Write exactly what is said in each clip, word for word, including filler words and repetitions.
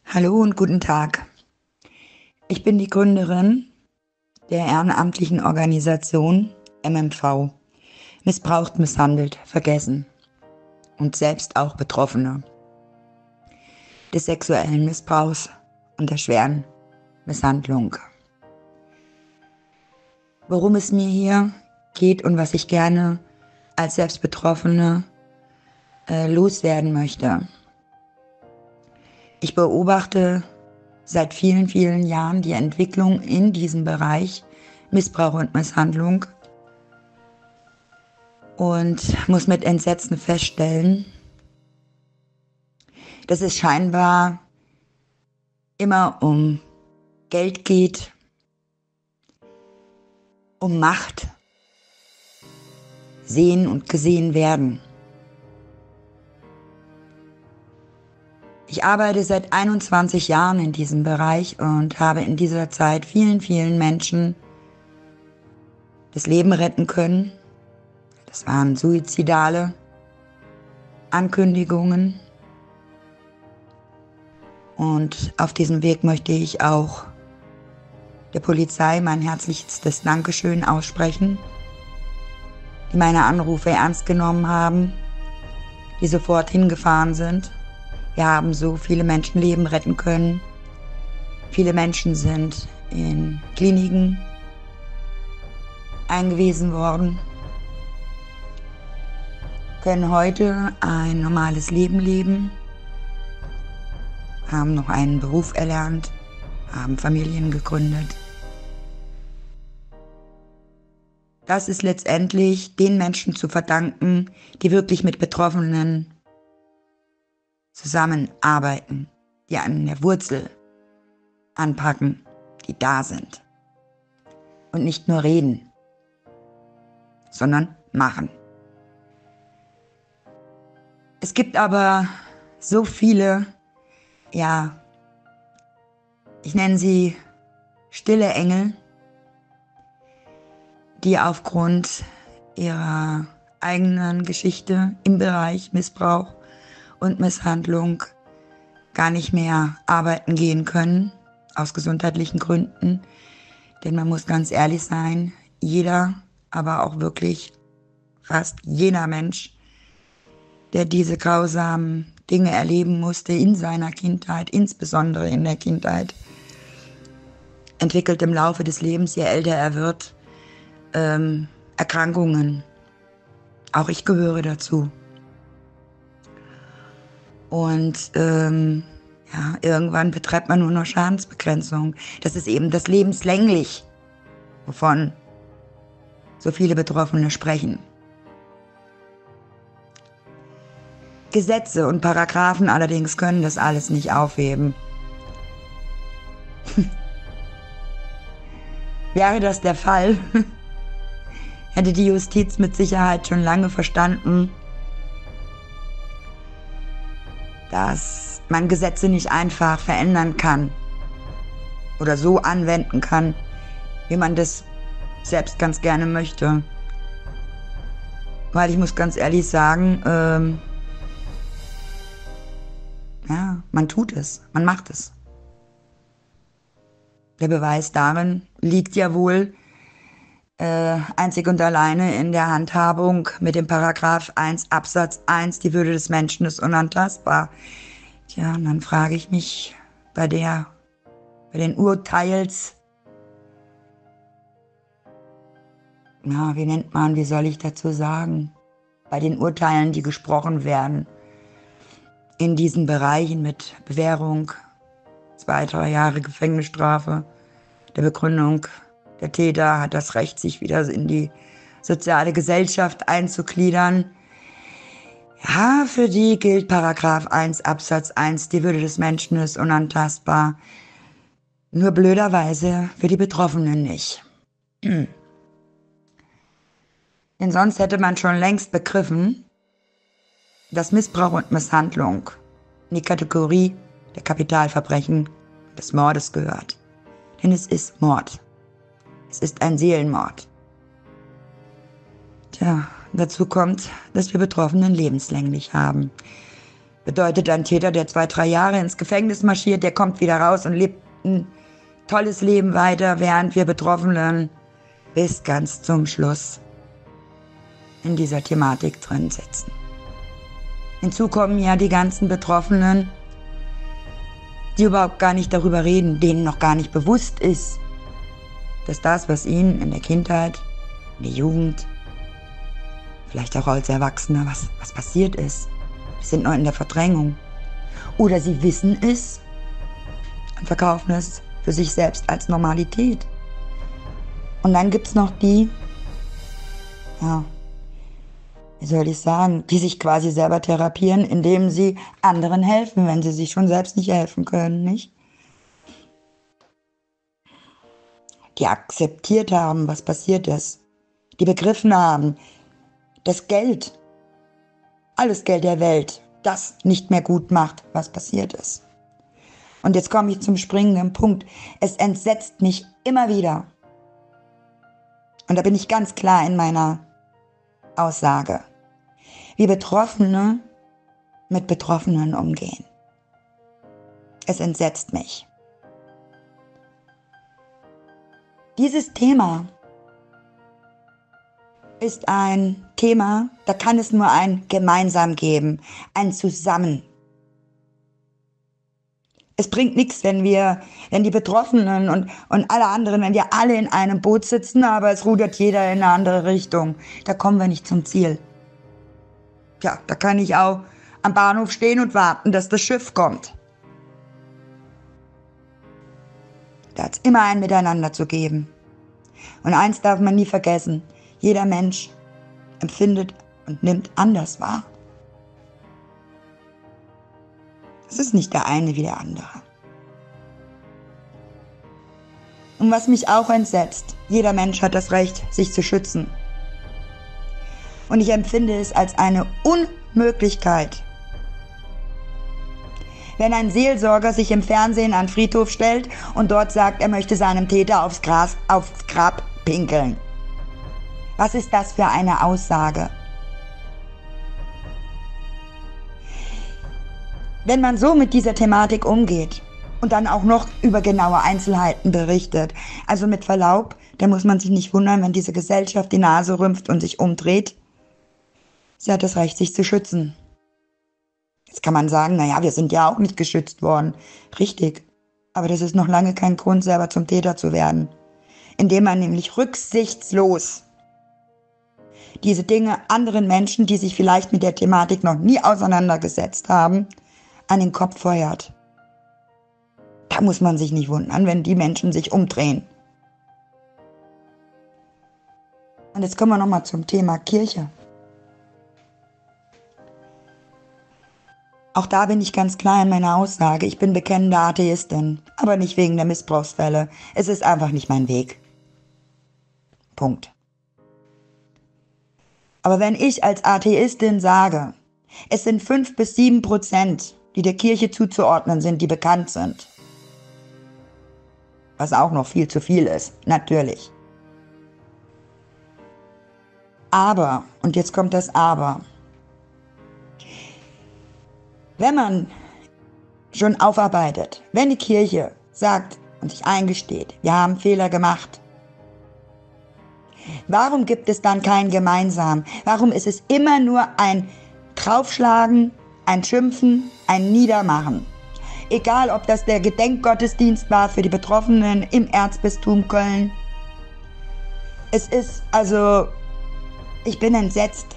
Hallo und guten Tag. Ich bin die Gründerin der ehrenamtlichen Organisation M M V, Missbraucht, Misshandelt, Vergessen und selbst auch Betroffene des sexuellen Missbrauchs und der schweren Misshandlung. Worum es mir hier geht und was ich gerne als Selbstbetroffene äh, loswerden möchte. Ich beobachte seit vielen, vielen Jahren die Entwicklung in diesem Bereich Missbrauch und Misshandlung und muss mit Entsetzen feststellen, dass es scheinbar immer um Geld geht, um Macht, sehen und gesehen werden. Ich arbeite seit einundzwanzig Jahren in diesem Bereich und habe in dieser Zeit vielen, vielen Menschen das Leben retten können. Das waren suizidale Ankündigungen. Und auf diesem Weg möchte ich auch der Polizei mein herzlichstes Dankeschön aussprechen, die meine Anrufe ernst genommen haben, die sofort hingefahren sind. Wir haben so viele Menschenleben retten können. Viele Menschen sind in Kliniken eingewiesen worden, können heute ein normales Leben leben, haben noch einen Beruf erlernt, haben Familien gegründet. Das ist letztendlich den Menschen zu verdanken, die wirklich mit Betroffenen zusammenarbeiten, die an der Wurzel anpacken, die da sind. Und nicht nur reden, sondern machen. Es gibt aber so viele, ja, ich nenne sie stille Engel, die aufgrund ihrer eigenen Geschichte im Bereich Missbrauch und Misshandlung gar nicht mehr arbeiten gehen können, aus gesundheitlichen Gründen. Denn man muss ganz ehrlich sein, jeder, aber auch wirklich fast jeder Mensch, der diese grausamen Dinge erleben musste in seiner Kindheit, insbesondere in der Kindheit, entwickelt im Laufe des Lebens, je älter er wird, ähm, Erkrankungen. Auch ich gehöre dazu. Und ähm, ja, irgendwann betreibt man nur noch Schadensbegrenzung. Das ist eben das lebenslänglich, wovon so viele Betroffene sprechen. Gesetze und Paragraphen allerdings können das alles nicht aufheben. Wäre das der Fall, hätte die Justiz mit Sicherheit schon lange verstanden, dass man Gesetze nicht einfach verändern kann oder so anwenden kann, wie man das selbst ganz gerne möchte. Weil ich muss ganz ehrlich sagen, ähm, ja, man tut es, man macht es. Der Beweis darin liegt ja wohl äh, einzig und alleine in der Handhabung mit dem Paragraph eins Absatz eins, die Würde des Menschen ist unantastbar. Tja, und dann frage ich mich bei der, bei den Urteils, na, wie nennt man, wie soll ich dazu sagen, bei den Urteilen, die gesprochen werden, in diesen Bereichen mit Bewährung, zwei, drei Jahre Gefängnisstrafe, der Begründung, der Täter hat das Recht, sich wieder in die soziale Gesellschaft einzugliedern. Ja, für die gilt Paragraph eins Absatz eins, die Würde des Menschen ist unantastbar. Nur blöderweise für die Betroffenen nicht. Denn sonst hätte man schon längst begriffen, dass Missbrauch und Misshandlung in die Kategorie der Kapitalverbrechen des Mordes gehört. Denn es ist Mord. Es ist ein Seelenmord. Tja, dazu kommt, dass wir Betroffenen lebenslänglich haben. Bedeutet ein Täter, der zwei, drei Jahre ins Gefängnis marschiert, der kommt wieder raus und lebt ein tolles Leben weiter, während wir Betroffenen bis ganz zum Schluss in dieser Thematik drin sitzen. Hinzu kommen ja die ganzen Betroffenen, die überhaupt gar nicht darüber reden, denen noch gar nicht bewusst ist, dass das, was ihnen in der Kindheit, in der Jugend, vielleicht auch als Erwachsener, was, was passiert ist, die sind noch in der Verdrängung. Oder sie wissen es und verkaufen es für sich selbst als Normalität. Und dann gibt es noch die, ja, wie soll ich sagen, die sich quasi selber therapieren, indem sie anderen helfen, wenn sie sich schon selbst nicht helfen können, nicht? Die akzeptiert haben, was passiert ist. Die begriffen haben, dass Geld, alles Geld der Welt, das nicht mehr gut macht, was passiert ist. Und jetzt komme ich zum springenden Punkt. Es entsetzt mich immer wieder. Und da bin ich ganz klar in meiner Aussage, wie Betroffene mit Betroffenen umgehen. Es entsetzt mich. Dieses Thema ist ein Thema, da kann es nur ein Gemeinsam geben, ein Zusammen. Es bringt nichts, wenn wir, wenn die Betroffenen und, und alle anderen, wenn wir alle in einem Boot sitzen, aber es rudert jeder in eine andere Richtung. Da kommen wir nicht zum Ziel. Tja, da kann ich auch am Bahnhof stehen und warten, dass das Schiff kommt. Da hat es immer ein Miteinander zu geben. Und eins darf man nie vergessen. Jeder Mensch empfindet und nimmt anders wahr. Es ist nicht der eine wie der andere. Und was mich auch entsetzt, jeder Mensch hat das Recht, sich zu schützen. Und ich empfinde es als eine Unmöglichkeit, wenn ein Seelsorger sich im Fernsehen an den Friedhof stellt und dort sagt, er möchte seinem Täter aufs, Gras, aufs Grab pinkeln. Was ist das für eine Aussage? Wenn man so mit dieser Thematik umgeht und dann auch noch über genaue Einzelheiten berichtet, also mit Verlaub, da muss man sich nicht wundern, wenn diese Gesellschaft die Nase rümpft und sich umdreht. Sie hat das Recht, sich zu schützen. Jetzt kann man sagen, naja, wir sind ja auch nicht geschützt worden. Richtig, aber das ist noch lange kein Grund, selber zum Täter zu werden. Indem man nämlich rücksichtslos diese Dinge anderen Menschen, die sich vielleicht mit der Thematik noch nie auseinandergesetzt haben, an den Kopf feuert. Da muss man sich nicht wundern, wenn die Menschen sich umdrehen. Und jetzt kommen wir nochmal zum Thema Kirche. Auch da bin ich ganz klar in meiner Aussage. Ich bin bekennende Atheistin, aber nicht wegen der Missbrauchsfälle. Es ist einfach nicht mein Weg. Punkt. Aber wenn ich als Atheistin sage, es sind fünf bis sieben Prozent, die der Kirche zuzuordnen sind, die bekannt sind, was auch noch viel zu viel ist, natürlich. Aber, und jetzt kommt das Aber, wenn man schon aufarbeitet, wenn die Kirche sagt und sich eingesteht, wir haben Fehler gemacht, warum gibt es dann kein Gemeinsam? Warum ist es immer nur ein Draufschlagen, ein Schimpfen, ein Niedermachen? Egal, ob das der Gedenkgottesdienst war für die Betroffenen im Erzbistum Köln. Es ist, also, ich bin entsetzt.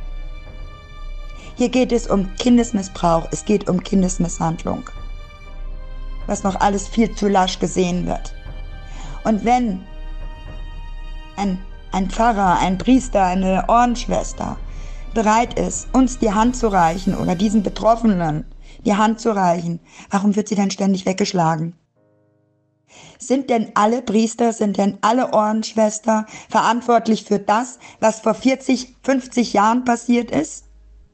Hier geht es um Kindesmissbrauch, es geht um Kindesmisshandlung, was noch alles viel zu lasch gesehen wird. Und wenn ein, ein Pfarrer, ein Priester, eine Ordensschwester bereit ist, uns die Hand zu reichen oder diesen Betroffenen die Hand zu reichen, warum wird sie dann ständig weggeschlagen? Sind denn alle Priester, sind denn alle Ordensschwestern verantwortlich für das, was vor vierzig, fünfzig Jahren passiert ist?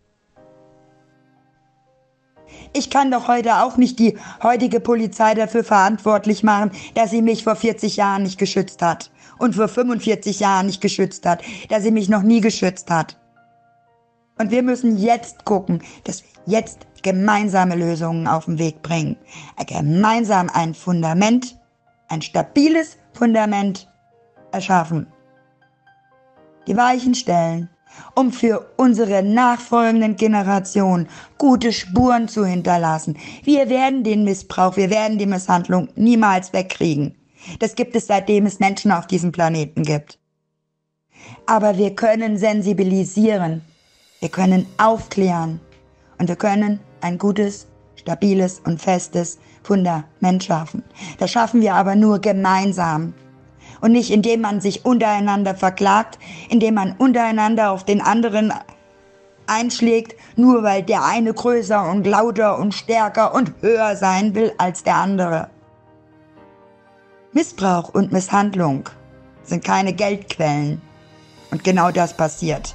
Ich kann doch heute auch nicht die heutige Polizei dafür verantwortlich machen, dass sie mich vor vierzig Jahren nicht geschützt hat und vor fünfundvierzig Jahren nicht geschützt hat, dass sie mich noch nie geschützt hat. Und wir müssen jetzt gucken, dass wir jetzt gemeinsame Lösungen auf den Weg bringen, gemeinsam ein Fundament, ein stabiles Fundament erschaffen, die Weichen stellen, um für unsere nachfolgenden Generationen gute Spuren zu hinterlassen. Wir werden den Missbrauch, wir werden die Misshandlung niemals wegkriegen. Das gibt es, seitdem es Menschen auf diesem Planeten gibt. Aber wir können sensibilisieren, wir können aufklären und wir können ein gutes, stabiles und festes Fundament schaffen. Das schaffen wir aber nur gemeinsam. Und nicht, indem man sich untereinander verklagt, indem man untereinander auf den anderen einschlägt, nur weil der eine größer und lauter und stärker und höher sein will als der andere. Missbrauch und Misshandlung sind keine Geldquellen. Und genau das passiert.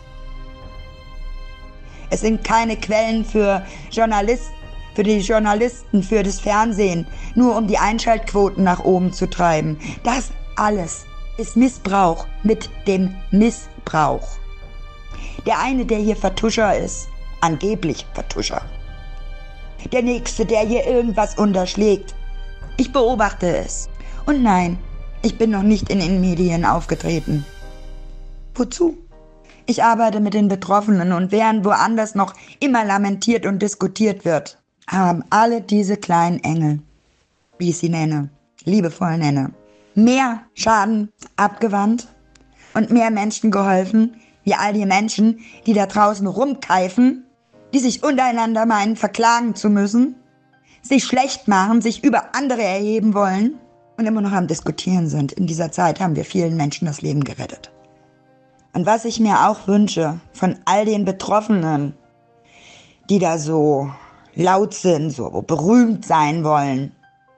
Es sind keine Quellen für Journalisten, für die Journalisten, für das Fernsehen, nur um die Einschaltquoten nach oben zu treiben. Das alles ist Missbrauch mit dem Missbrauch. Der eine, der hier Vertuscher ist, angeblich Vertuscher. Der nächste, der hier irgendwas unterschlägt. Ich beobachte es. Und nein, ich bin noch nicht in den Medien aufgetreten. Wozu? Ich arbeite mit den Betroffenen und während woanders noch immer lamentiert und diskutiert wird, haben alle diese kleinen Engel, wie ich sie nenne, liebevoll nenne, mehr Schaden abgewandt und mehr Menschen geholfen, wie all die Menschen, die da draußen rumkeifen, die sich untereinander meinen, verklagen zu müssen, sich schlecht machen, sich über andere erheben wollen und immer noch am Diskutieren sind. In dieser Zeit haben wir vielen Menschen das Leben gerettet. Und was ich mir auch wünsche von all den Betroffenen, die da so laut sind, so berühmt sein wollen,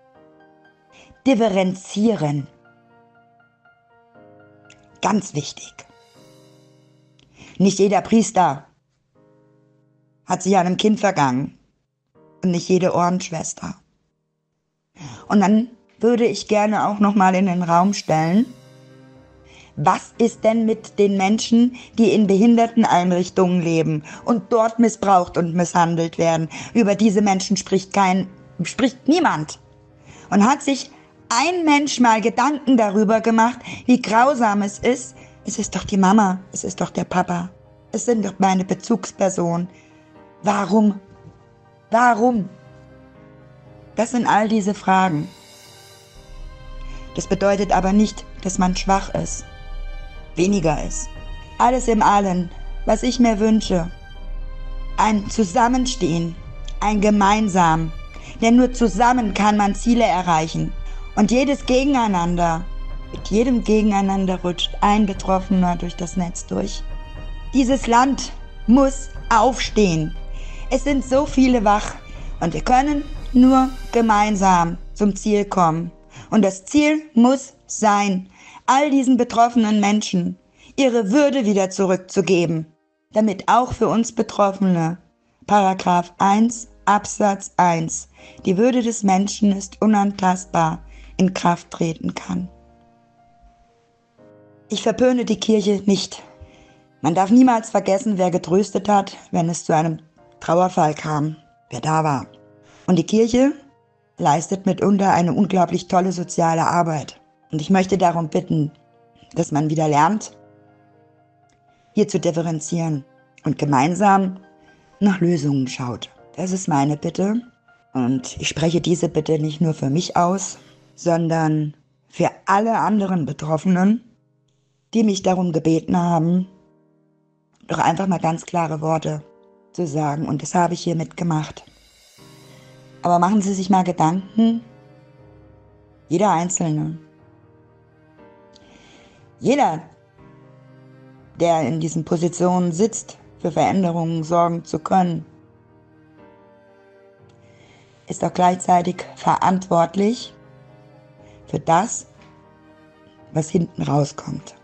differenzieren. Ganz wichtig. Nicht jeder Priester hat sich an einem Kind vergangen und nicht jede Ordensschwester. Und dann würde ich gerne auch noch mal in den Raum stellen, was ist denn mit den Menschen, die in Behinderteneinrichtungen leben und dort missbraucht und misshandelt werden? Über diese Menschen spricht kein, spricht niemand. Und hat sich ein Mensch mal Gedanken darüber gemacht, wie grausam es ist? Es ist doch die Mama, es ist doch der Papa, es sind doch meine Bezugspersonen. Warum? Warum? Das sind all diese Fragen. Das bedeutet aber nicht, dass man schwach ist. Weniger ist. Alles im Allen, was ich mir wünsche. Ein Zusammenstehen, ein Gemeinsam. Denn nur zusammen kann man Ziele erreichen. Und jedes Gegeneinander, mit jedem Gegeneinander rutscht ein Betroffener durch das Netz durch. Dieses Land muss aufstehen. Es sind so viele wach und wir können nur gemeinsam zum Ziel kommen. Und das Ziel muss sein, all diesen betroffenen Menschen ihre Würde wieder zurückzugeben, damit auch für uns Betroffene Paragraph eins Absatz eins, die Würde des Menschen ist unantastbar, in Kraft treten kann. Ich verpöne die Kirche nicht. Man darf niemals vergessen, wer getröstet hat, wenn es zu einem Trauerfall kam, wer da war. Und die Kirche leistet mitunter eine unglaublich tolle soziale Arbeit. Und ich möchte darum bitten, dass man wieder lernt, hier zu differenzieren und gemeinsam nach Lösungen schaut. Das ist meine Bitte. Und ich spreche diese Bitte nicht nur für mich aus, sondern für alle anderen Betroffenen, die mich darum gebeten haben, doch einfach mal ganz klare Worte zu sagen. Und das habe ich hiermit gemacht. Aber machen Sie sich mal Gedanken, jeder Einzelne, jeder, der in diesen Positionen sitzt, für Veränderungen sorgen zu können, ist auch gleichzeitig verantwortlich für das, was hinten rauskommt.